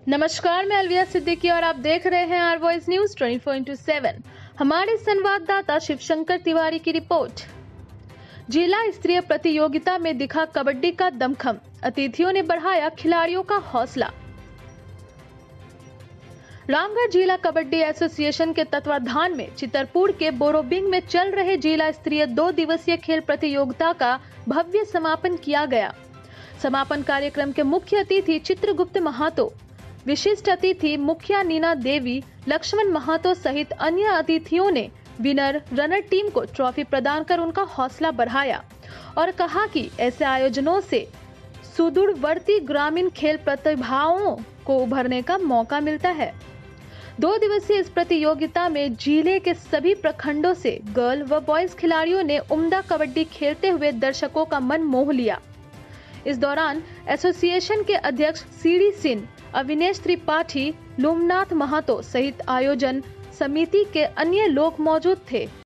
नमस्कार, मैं अलविया सिद्दीकी और आप देख रहे हैं आर वॉइस न्यूज 24/7। हमारे संवाददाता शिवशंकर तिवारी की रिपोर्ट। जिला स्तरीय प्रतियोगिता में दिखा कबड्डी का दमखम, अतिथियों ने बढ़ाया खिलाड़ियों का हौसला। रामगढ़ जिला कबड्डी एसोसिएशन के तत्वाधान में चितरपुर के बोरोबिंग में चल रहे जिला स्तरीय 2 दिवसीय खेल प्रतियोगिता का भव्य समापन किया गया। समापन कार्यक्रम के मुख्य अतिथि चित्रगुप्त महातो, विशिष्ट अतिथि मुखिया नीना देवी, लक्ष्मण महातो सहित अन्य अतिथियों ने विनर रनर टीम को ट्रॉफी प्रदान कर उनका हौसला बढ़ाया और कहा कि ऐसे आयोजनों से सुदूरवर्ती ग्रामीण खेल प्रतिभाओं को उभरने का मौका मिलता है। 2 दिवसीय इस प्रतियोगिता में जिले के सभी प्रखंडों से गर्ल व बॉयज खिलाड़ियों ने उम्दा कबड्डी खेलते हुए दर्शकों का मन मोह लिया। इस दौरान एसोसिएशन के अध्यक्ष सीडी सिंह, अविनेश त्रिपाठी, लोमनाथ महातो सहित आयोजन समिति के अन्य लोग मौजूद थे।